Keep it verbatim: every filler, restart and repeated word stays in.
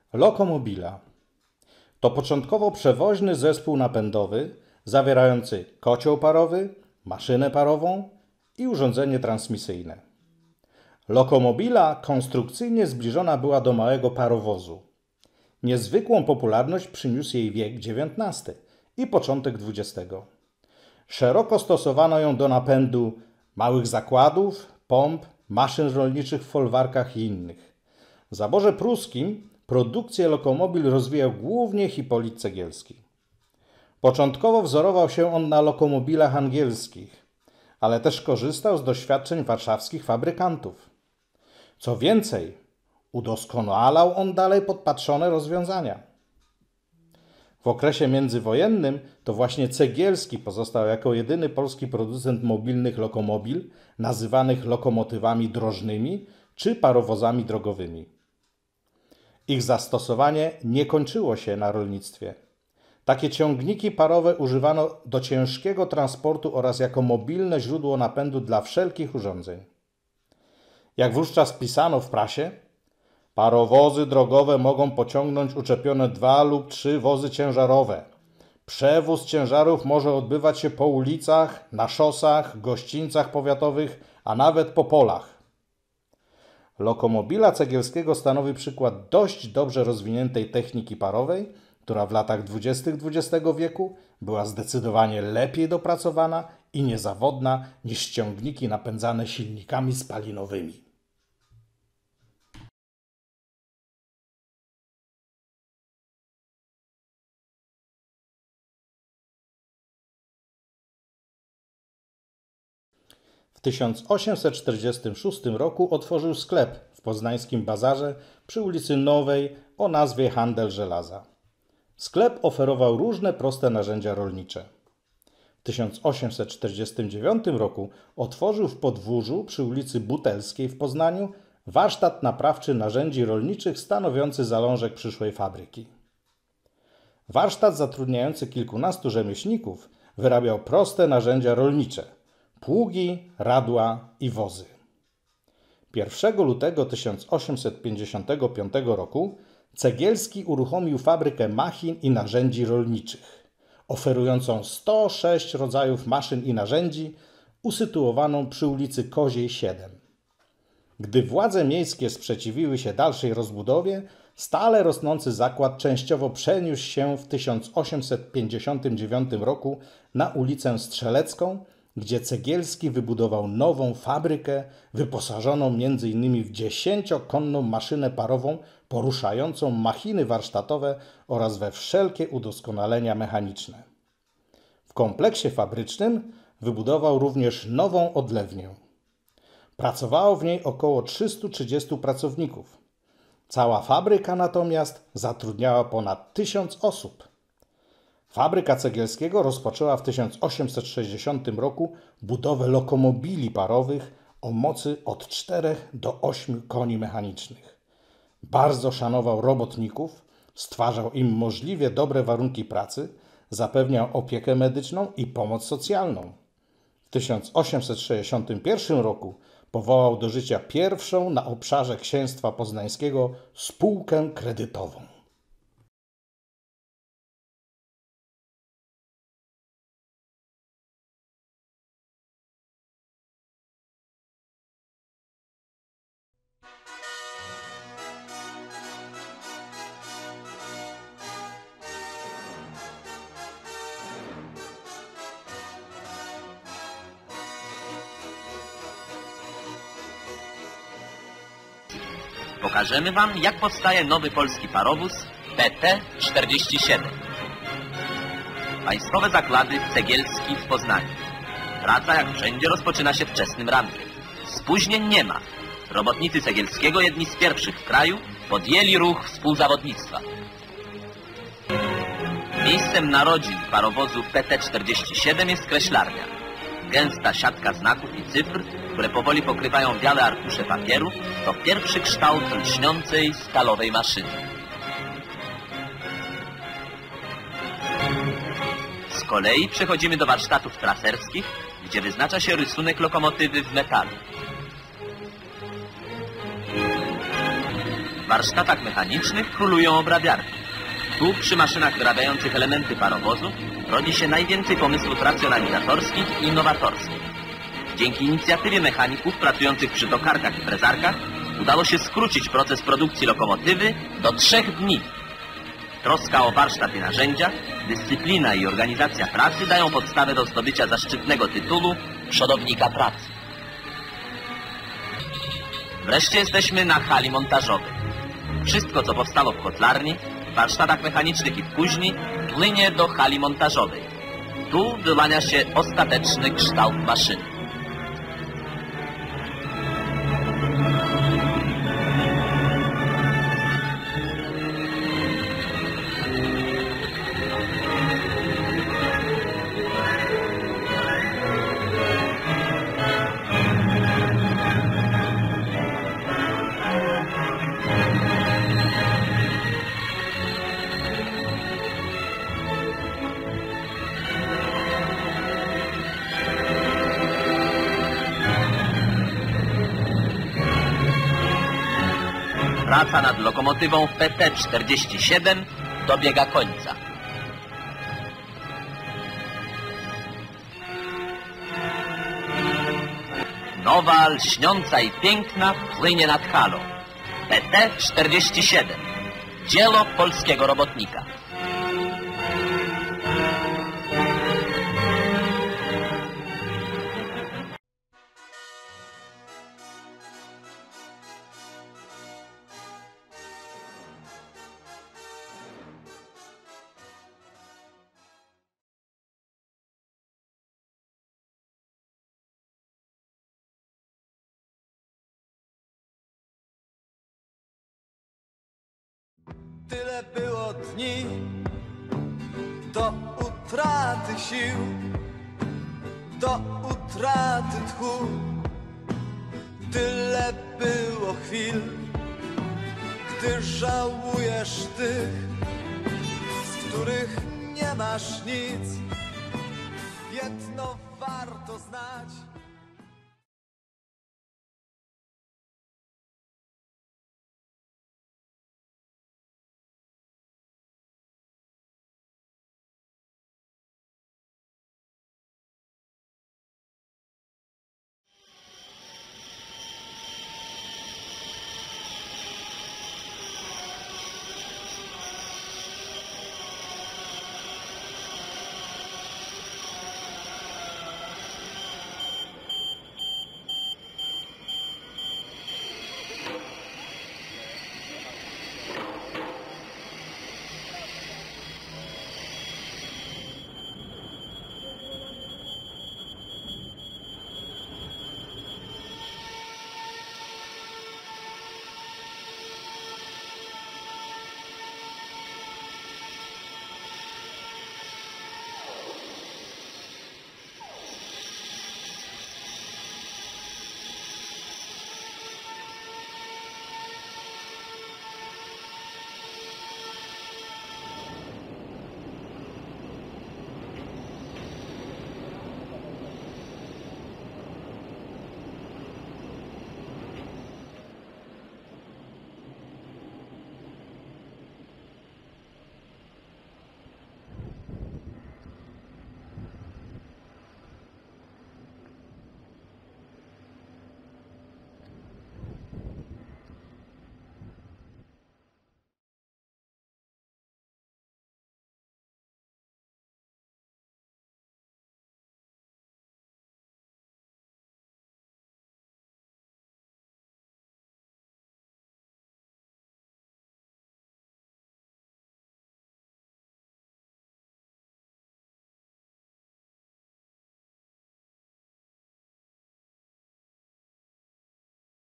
Lokomobila to początkowo przewoźny zespół napędowy zawierający kocioł parowy, maszynę parową i urządzenie transmisyjne. Lokomobila konstrukcyjnie zbliżona była do małego parowozu. Niezwykłą popularność przyniósł jej wiek dziewiętnasty i początek dwudziestego. Szeroko stosowano ją do napędu małych zakładów, pomp, maszyn rolniczych w folwarkach i innych. W zaborze pruskim produkcję lokomobil rozwijał głównie Hipolit Cegielski. Początkowo wzorował się on na lokomobilach angielskich, ale też korzystał z doświadczeń warszawskich fabrykantów. Co więcej, udoskonalał on dalej podpatrzone rozwiązania. W okresie międzywojennym to właśnie Cegielski pozostał jako jedyny polski producent mobilnych lokomobil, nazywanych lokomotywami drożnymi czy parowozami drogowymi. Ich zastosowanie nie kończyło się na rolnictwie. Takie ciągniki parowe używano do ciężkiego transportu oraz jako mobilne źródło napędu dla wszelkich urządzeń. Jak wówczas pisano w prasie, parowozy drogowe mogą pociągnąć uczepione dwa lub trzy wozy ciężarowe. Przewóz ciężarów może odbywać się po ulicach, na szosach, gościńcach powiatowych, a nawet po polach. Lokomobila Cegielskiego stanowi przykład dość dobrze rozwiniętej techniki parowej, która w latach dwudziestych dwudziestego wieku była zdecydowanie lepiej dopracowana i niezawodna niż ciągniki napędzane silnikami spalinowymi. W tysiąc osiemset czterdziestym szóstym roku otworzył sklep w poznańskim Bazarze przy ulicy Nowej o nazwie Handel Żelaza. Sklep oferował różne proste narzędzia rolnicze. W tysiąc osiemset czterdziestym dziewiątym roku otworzył w Podwórzu przy ulicy Butelskiej w Poznaniu warsztat naprawczy narzędzi rolniczych stanowiący zalążek przyszłej fabryki. Warsztat zatrudniający kilkunastu rzemieślników wyrabiał proste narzędzia rolnicze – pługi, radła i wozy. pierwszego lutego tysiąc osiemset pięćdziesiątego piątego roku Cegielski uruchomił fabrykę machin i narzędzi rolniczych, oferującą sto sześć rodzajów maszyn i narzędzi, usytuowaną przy ulicy Koziej siedem. Gdy władze miejskie sprzeciwiły się dalszej rozbudowie, stale rosnący zakład częściowo przeniósł się w tysiąc osiemset pięćdziesiątym dziewiątym roku na ulicę Strzelecką, gdzie Cegielski wybudował nową fabrykę wyposażoną między innymi w dziesięciokonną maszynę parową poruszającą machiny warsztatowe oraz we wszelkie udoskonalenia mechaniczne. W kompleksie fabrycznym wybudował również nową odlewnię. Pracowało w niej około trzystu trzydziestu pracowników. Cała fabryka natomiast zatrudniała ponad tysiąc osób. Fabryka Cegielskiego rozpoczęła w tysiąc osiemset sześćdziesiątym roku budowę lokomobili parowych o mocy od czterech do ośmiu koni mechanicznych. Bardzo szanował robotników, stwarzał im możliwie dobre warunki pracy, zapewniał opiekę medyczną i pomoc socjalną. W tysiąc osiemset sześćdziesiątym pierwszym roku powołał do życia pierwszą na obszarze księstwa poznańskiego spółkę kredytową. Pokażemy Wam, jak powstaje nowy polski parowóz P T czterdzieści siedem. Państwowe zakłady Cegielski w Poznaniu. Praca, jak wszędzie, rozpoczyna się wczesnym rankiem. Spóźnień nie ma. Robotnicy Cegielskiego, jedni z pierwszych w kraju, podjęli ruch współzawodnictwa. Miejscem narodzin parowozu P T czterdzieści siedem jest kreślarnia. Gęsta siatka znaków i cyfr, które powoli pokrywają białe arkusze papieru, to pierwszy kształt lśniącej stalowej maszyny. Z kolei przechodzimy do warsztatów traserskich, gdzie wyznacza się rysunek lokomotywy w metalu. warsztatach mechanicznych królują obrabiarki. Tu, przy maszynach wyrabiających elementy parowozu, rodzi się najwięcej pomysłów racjonalizatorskich i innowatorskich. Dzięki inicjatywie mechaników pracujących przy tokarkach i frezarkach udało się skrócić proces produkcji lokomotywy do trzech dni. Troska o warsztat i narzędzia, dyscyplina i organizacja pracy dają podstawę do zdobycia zaszczytnego tytułu przodownika pracy. Wreszcie jesteśmy na hali montażowej. Wszystko, co powstało w kotlarni, w warsztatach mechanicznych i w kuźni, płynie do hali montażowej. Tu wyłania się ostateczny kształt maszyny. Praca nad lokomotywą P T czterdzieści siedem dobiega końca. Nowa, lśniąca i piękna płynie nad halą. P T czterdzieści siedem. Dzieło polskiego robotnika. Tyle było dni do utraty sił, do utraty tchu. Tyle było chwil, gdy żałujesz tych, z których nie masz nic. Jedno warto znać.